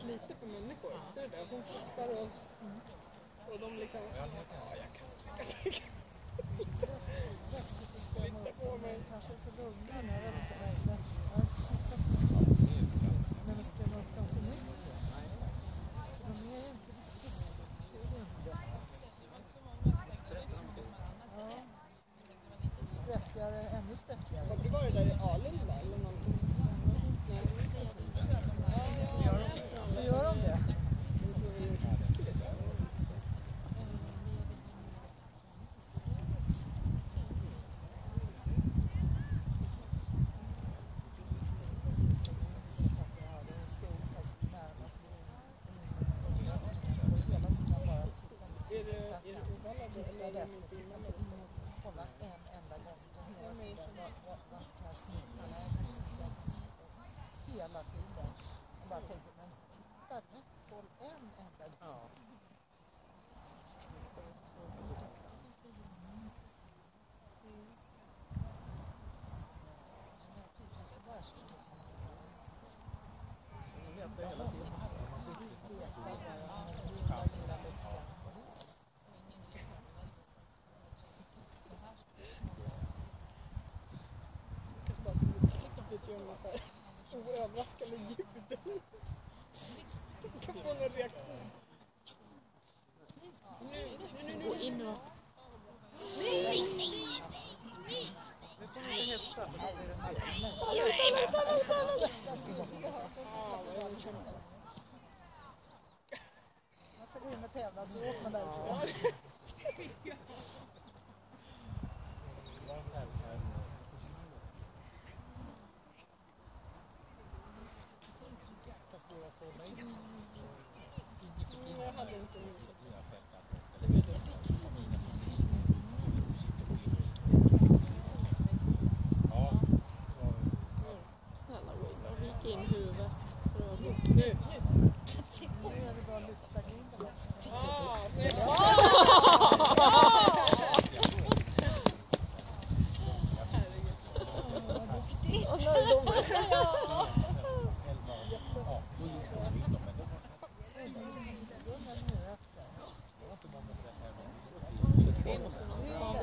lite för människor. Det är det. Hon flyttar och de liksom... Ja, jag kan tänka. Lita på mig. Kanske är så lugna när jag inte verkligen. Men vi ska upp dem för mycket. De är ju inte riktigt runda. Ja. Sprättigare, ännu sprättigare. Vad var det där i Alunda eller någonting? Så gör de det? Hela tiden. Jag bara tänkte, men där håll en enda gång. Överraskande ljud. Kan få en reaktion. Nu. Gå in och... Nu får ni inte hetsa. Man ska gå in och tävla så åker man därifrån. Jag hade inte Snälla Willow, vik in huvudet. Nu Nu är det bara att lyfta grinden. Och nöjd om det. Ja.